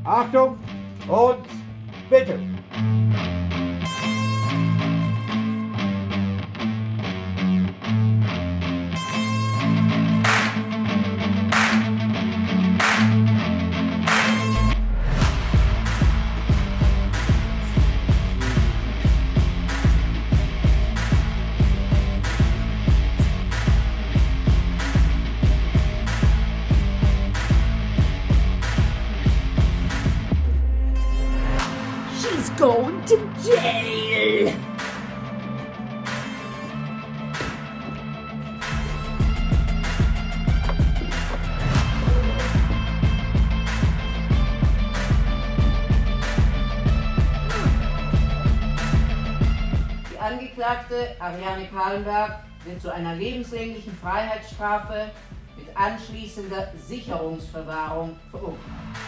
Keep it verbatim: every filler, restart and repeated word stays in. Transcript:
Achtung und bitte. She's going to jail! Die Angeklagte Ariane Kahlenberg wird zu einer lebenslänglichen Freiheitsstrafe mit anschließender Sicherungsverwahrung verurteilt.